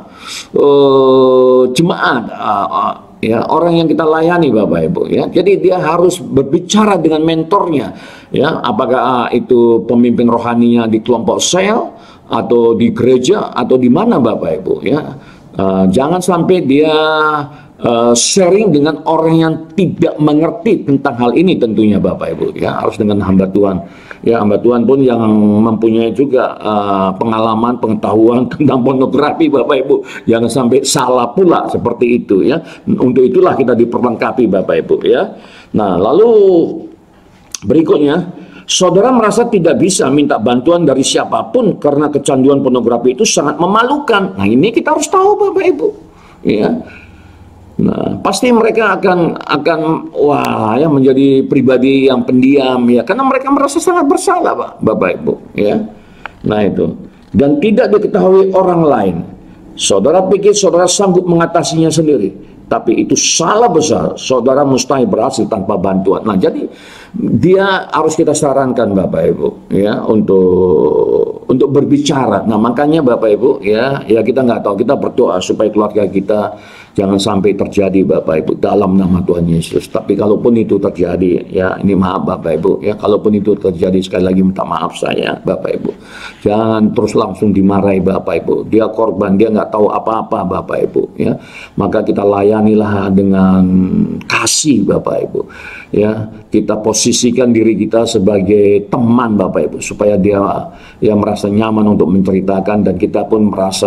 jemaat, ya orang yang kita layani Bapak Ibu ya. Jadi dia harus berbicara dengan mentornya, ya. Apakah itu pemimpin rohaninya di kelompok sel atau di gereja atau di mana Bapak Ibu ya. Jangan sampai dia sharing dengan orang yang tidak mengerti tentang hal ini tentunya Bapak Ibu ya, harus dengan hamba Tuhan ya, hamba Tuhan pun yang mempunyai juga pengalaman, pengetahuan tentang pornografi Bapak Ibu, jangan sampai salah pula seperti itu ya. Untuk itulah kita diperlengkapi Bapak Ibu ya. Nah lalu berikutnya, saudara merasa tidak bisa minta bantuan dari siapapun karena kecanduan pornografi itu sangat memalukan. Nah ini kita harus tahu Bapak Ibu ya. Nah, pasti mereka akan wah ya, menjadi pribadi yang pendiam ya, karena mereka merasa sangat bersalah Bapak Ibu ya. Nah itu, dan tidak diketahui orang lain. Saudara pikir saudara sanggup mengatasinya sendiri, tapi itu salah besar. Saudara mustahil berhasil tanpa bantuan. Nah jadi dia harus kita sarankan Bapak Ibu ya untuk berbicara. Nah makanya Bapak Ibu ya kita nggak tahu, kita berdoa supaya keluarga kita jangan sampai terjadi Bapak Ibu dalam nama Tuhan Yesus. Tapi kalaupun itu terjadi ya, ini maaf Bapak Ibu ya, kalaupun itu terjadi, sekali lagi minta maaf saya Bapak Ibu. Jangan terus langsung dimarahi Bapak Ibu. Dia korban, dia nggak tahu apa-apa Bapak Ibu ya. Maka kita layanilah dengan kasih Bapak Ibu ya. Kita posisikan diri kita sebagai teman Bapak Ibu supaya dia merasa nyaman untuk menceritakan, dan kita pun merasa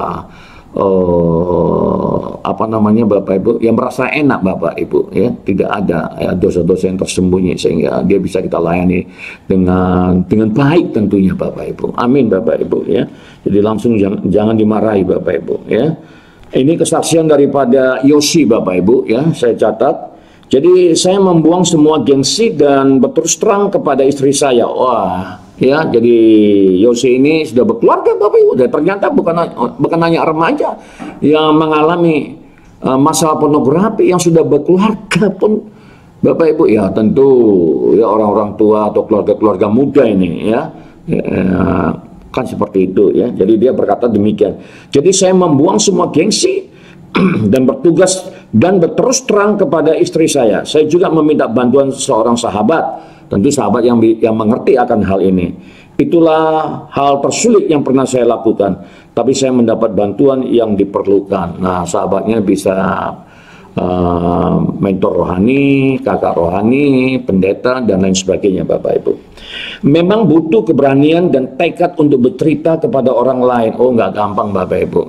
Bapak Ibu yang merasa enak Bapak Ibu ya, tidak ada ya, dosa-dosa yang tersembunyi, sehingga dia bisa kita layani dengan baik tentunya Bapak Ibu. Amin Bapak Ibu ya. Jadi langsung jangan dimarahi Bapak Ibu ya. Ini kesaksian daripada Yosi Bapak Ibu ya, saya catat. Jadi saya membuang semua gengsi dan berterus terang kepada istri saya. Wah ya, jadi Yosi ini sudah berkeluarga Bapak Ibu, dan ternyata bukan hanya remaja yang mengalami masalah pornografi, yang sudah berkeluarga pun Bapak Ibu ya, tentu ya orang-orang tua atau keluarga-keluarga muda ini ya, kan seperti itu ya. Jadi dia berkata demikian. Jadi saya membuang semua gengsi dan bertugas dan berterus terang kepada istri saya. Saya juga meminta bantuan seorang sahabat, tentu sahabat yang mengerti akan hal ini. Itulah hal tersulit yang pernah saya lakukan, tapi saya mendapat bantuan yang diperlukan. Nah, sahabatnya bisa mentor rohani, kakak rohani, pendeta, dan lain sebagainya Bapak Ibu. Memang butuh keberanian dan tekad untuk bercerita kepada orang lain. Oh, nggak gampang Bapak Ibu.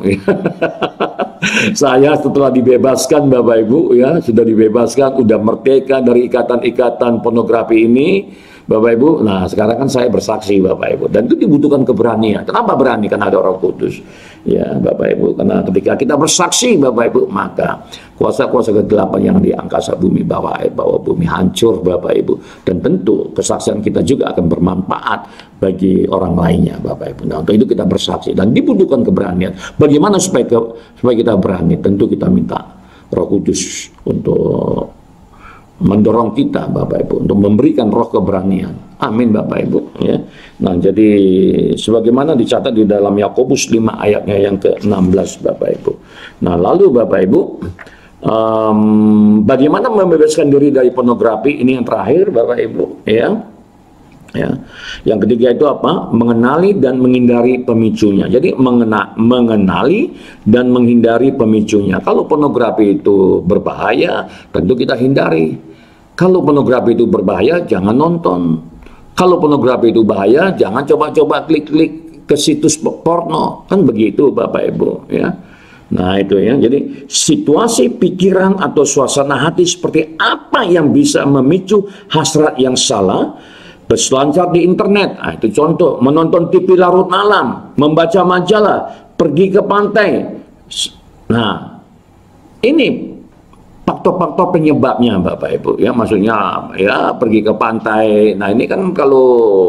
Saya setelah dibebaskan Bapak Ibu ya, sudah dibebaskan, udah merdeka dari ikatan-ikatan pornografi ini Bapak Ibu. Nah sekarang kan saya bersaksi Bapak Ibu, dan itu dibutuhkan keberanian. Kenapa berani? Karena ada Roh Kudus ya Bapak Ibu. Karena ketika kita bersaksi Bapak Ibu, maka kuasa-kuasa kegelapan yang di angkasa bumi bawa bumi hancur Bapak Ibu. Dan tentu kesaksian kita juga akan bermanfaat bagi orang lainnya Bapak Ibu. Nah untuk itu kita bersaksi, dan dibutuhkan keberanian. Bagaimana supaya kita berani? Tentu kita minta Roh Kudus untuk mendorong kita Bapak Ibu, untuk memberikan roh keberanian. Amin Bapak Ibu ya. Nah jadi sebagaimana dicatat di dalam Yakobus 5 ayatnya yang ke-16 Bapak Ibu. Nah lalu Bapak Ibu, bagaimana membebaskan diri dari pornografi? Ini yang terakhir Bapak Ibu ya. Yang ketiga itu apa? Mengenali dan menghindari pemicunya. Jadi mengenali dan menghindari pemicunya. Kalau pornografi itu berbahaya, tentu kita hindari. Kalau pornografi itu berbahaya, jangan nonton. Kalau pornografi itu bahaya, jangan coba-coba klik-klik ke situs porno. Kan begitu Bapak Ibu ya. Nah itu ya, jadi situasi pikiran atau suasana hati seperti apa yang bisa memicu hasrat yang salah? Berselancar di internet, nah, itu contoh, menonton TV larut malam, membaca majalah, pergi ke pantai. Nah, ini faktor-faktor penyebabnya Bapak Ibu ya, maksudnya ya pergi ke pantai. Nah ini kan kalau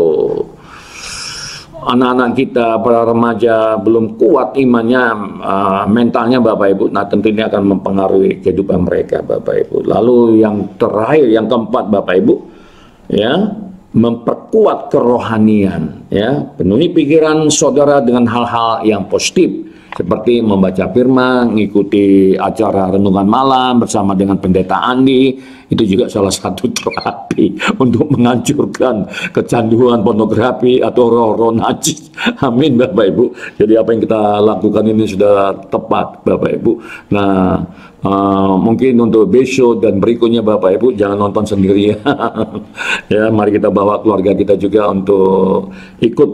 anak-anak kita, para remaja belum kuat imannya, mentalnya Bapak Ibu, nah tentu ini akan mempengaruhi kehidupan mereka Bapak Ibu. Lalu yang terakhir, yang keempat Bapak Ibu ya, memperkuat kerohanian ya, penuhi pikiran saudara dengan hal-hal yang positif seperti membaca firman, mengikuti acara renungan malam bersama dengan Pendeta Andi. Itu juga salah satu terapi untuk menghancurkan kecanduan pornografi atau roh-roh najis. Amin Bapak Ibu. Jadi apa yang kita lakukan ini sudah tepat Bapak Ibu. Nah mungkin untuk besok dan berikutnya Bapak Ibu jangan nonton sendiri ya. Ya, mari kita bawa keluarga kita juga untuk ikut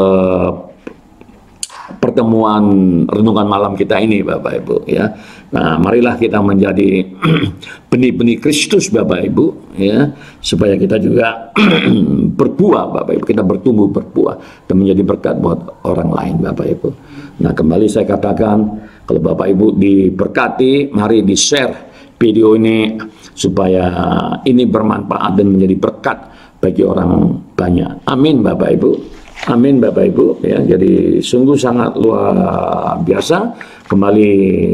pertemuan renungan malam kita ini Bapak Ibu ya. Nah, marilah kita menjadi benih-benih Kristus Bapak Ibu ya, supaya kita juga berbuah Bapak Ibu, kita bertumbuh berbuah dan menjadi berkat buat orang lain Bapak Ibu. Nah, kembali saya katakan, kalau Bapak Ibu diberkati, mari di-share video ini supaya ini bermanfaat dan menjadi berkat bagi orang banyak. Amin Bapak Ibu. Amin Bapak Ibu ya, jadi sungguh sangat luar biasa. Kembali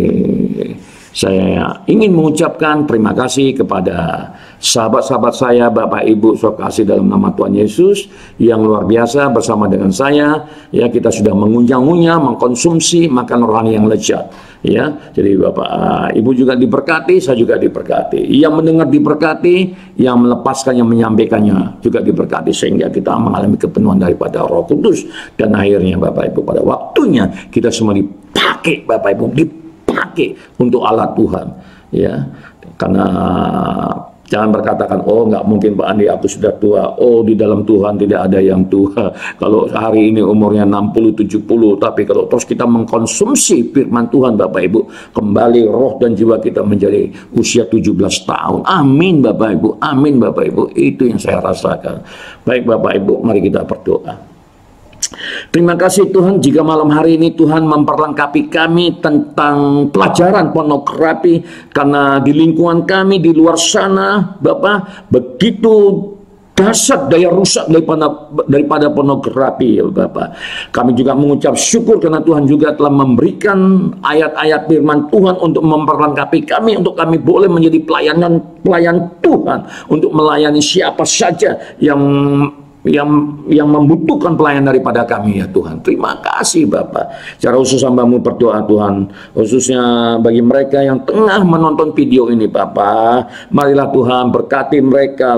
saya ingin mengucapkan terima kasih kepada sahabat-sahabat saya, Bapak Ibu saudara kasih dalam nama Tuhan Yesus yang luar biasa bersama dengan saya ya, kita sudah mengunyah-unyah, mengkonsumsi makan rohani yang lezat ya. Jadi Bapak Ibu juga diberkati, saya juga diberkati, yang mendengar diberkati, yang melepaskan, yang menyampaikannya juga diberkati, sehingga kita mengalami kepenuhan daripada Roh Kudus. Dan akhirnya Bapak Ibu pada waktunya kita semua dipakai Bapak Ibu, dipakai untuk Allah Tuhan ya. Karena jangan berkatakan, oh nggak mungkin Pak Andi, aku sudah tua. Oh di dalam Tuhan tidak ada yang tua. Kalau hari ini umurnya 60-70, tapi kalau terus kita mengkonsumsi firman Tuhan Bapak Ibu, kembali roh dan jiwa kita menjadi usia 17 tahun. Amin Bapak Ibu, amin Bapak Ibu. Itu yang saya rasakan. Baik Bapak Ibu, mari kita berdoa. Terima kasih Tuhan, jika malam hari ini Tuhan memperlengkapi kami tentang pelajaran pornografi, karena di lingkungan kami di luar sana Bapak begitu dahsyat daya rusak daripada pornografi ya Bapak. Kami juga mengucap syukur karena Tuhan juga telah memberikan ayat-ayat firman Tuhan untuk memperlengkapi kami, untuk kami boleh menjadi pelayan Tuhan, untuk melayani siapa saja yang membutuhkan pelayan daripada kami ya Tuhan. Terima kasih Bapak. Secara khusus hamba-Mu berdoa Tuhan, khususnya bagi mereka yang tengah menonton video ini Bapak, marilah Tuhan berkati mereka,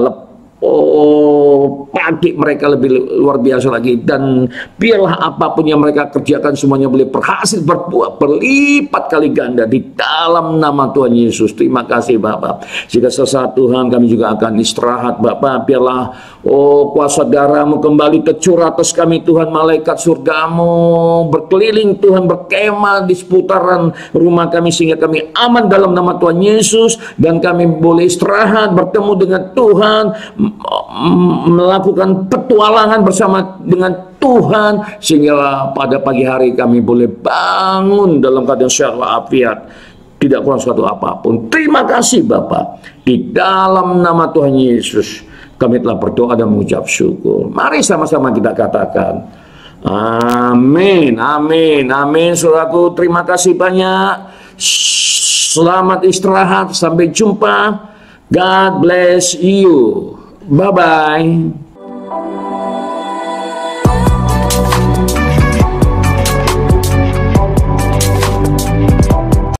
pakai mereka lebih luar biasa lagi, dan biarlah apapun yang mereka kerjakan semuanya boleh berhasil berbuah berlipat kali ganda di dalam nama Tuhan Yesus. Terima kasih Bapak. Jika sesaat Tuhan kami juga akan istirahat Bapak, biarlah kuasa darah-Mu kembali tercurah atas kami Tuhan. Malaikat surga-Mu berkeliling Tuhan, berkemah di seputaran rumah kami sehingga kami aman dalam nama Tuhan Yesus, dan kami boleh istirahat bertemu dengan Tuhan, melakukan petualangan bersama dengan Tuhan, sehingga pada pagi hari kami boleh bangun dalam keadaan sehat walafiat, tidak kurang suatu apapun. Terima kasih Bapak. Di dalam nama Tuhan Yesus kami telah berdoa dan mengucap syukur. Mari sama-sama kita katakan amin, amin, amin. Saudaraku, terima kasih banyak. Selamat istirahat, sampai jumpa. God bless you. Bye-bye.